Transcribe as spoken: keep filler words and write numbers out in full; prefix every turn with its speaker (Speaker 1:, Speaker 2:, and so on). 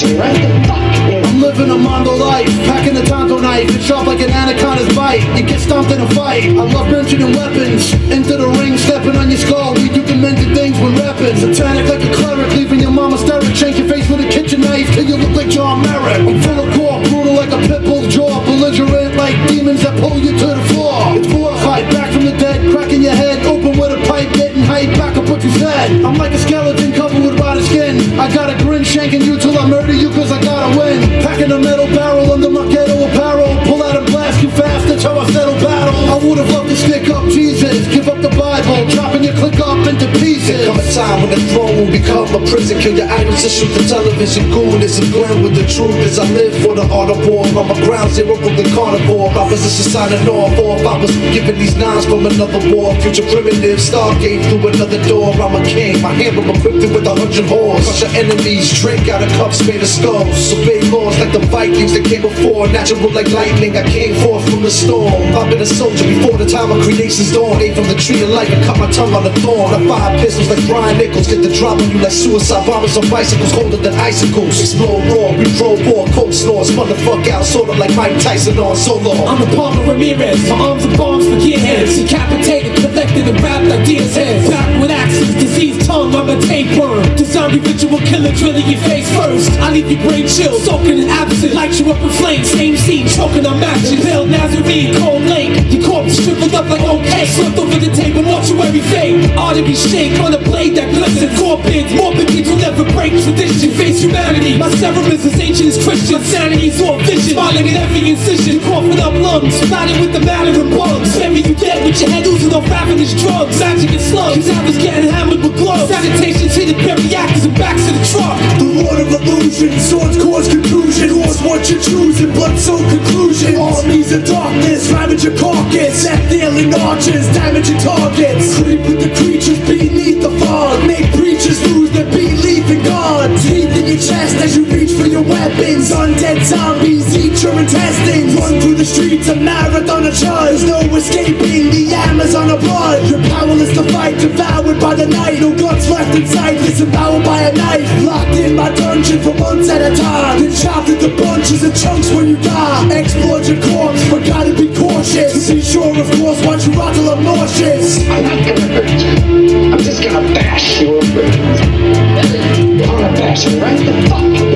Speaker 1: bashing right the fuck in.
Speaker 2: I'm living a mondo life, packing the Tonto knife. It's sharp like an anaconda's bite. You get stomped in a fight. I love mentioning weapons. Into the ring, stepping on your skull. We do demented things when rapping. Satanic like a cleric, leaving your mama hysteric. Shank your face with a kitchen knife till you look like John Merrick. I'm full of pork, brutal like a pit bull's jaw. Belligerent like demons that pull you to the floor. It's Vortified, back from the dead, cracking your head open with a pipe, getting hype, back up what you said. I'm like a skeleton covered with rotted skin. I got a grin, shanking you till I murder you cause I gotta win. Packing a metal barrel under my ghetto apparel. Pull out and blast you fast, that's how I settle battle. I would've loved to stick up Jesus, give up the Bible, chopping your click up into pieces.
Speaker 3: Come a time when the throne will become a prison. Kill your idols and shoot the television. Goon is a blend with the truth as I live for the art of war. I'm a ground zero from the carnivore. Opposition signing off. Or if I was giving these nines from another war. Future primitive, stargate through another door. I'm a king, my hammer equipped with a hundred whores. Crush your enemies, drink out of cups made of skulls. Obey laws like the Vikings that came before. Natural like lightning, I came forth from the storm. I've been a soldier before the time of creation's dawn. Ate from the tree of life and cut my tongue on the thorn. I fire pistols like Brian Nichols. Get the drop on you like suicide bombers on bicycles. Colder than icicles. Explode raw, we pro war, cold snores. Spun the fuck out, sorta like Mike Tyson on solo.
Speaker 4: I'm the Palmer Ramirez. My arms are bombs for gearheads. Decapitated, collected and wrapped like deer's heads. Back with axes, diseased tongue, I'm a tapeworm. The zombie ritual killer drilling your face first. I leave your brain chill, soaking in absent. Light you up in flames, same scene, choking on matches. Pale Nazarene, cold lake. Your corpse shriveled up like okay. Slipped over the table, mortuary fade. Artery shake on a blade that glistens. Scorpions, morbid kids will never break tradition. Face humanity, my serum is as ancient as Christian. Sanity's all vision, smiling in every incision. Coughing up lungs, splattered with the matter and bugs. Bury you dead with your head oozing off ravenous drugs. Magic and slugs, cause I was getting hammered with gloves. Sanitation's hidden bury actors and backs of the truck.
Speaker 3: The Lord of illusion, swords cause confusion. Cause what you choose and blood so conclusion. Armies of darkness, ravage your carcass. Death nailing archers, damaging targets. Creep with the creatures beneath the fog. Make preachers lose their belief in God. Teeth in your chest as you reach for your weapons. Undead zombies eat your intestines. Run through the streets, a marathon of chuds. No escaping the Amazon of blood. You're powerless to fight, devoured by the night. No guts left in sight, disemboweled by a knife. Locked in my dungeon for months at a time. Then chopped into bunches and chunks when you die. Explode your corpse, but gotta be cautious. To be sure, of course, watch you rot till I'm nauseous.
Speaker 1: I'm not gonna hurt you. I'm just gonna bash you over. I'm gonna bash you right the fuck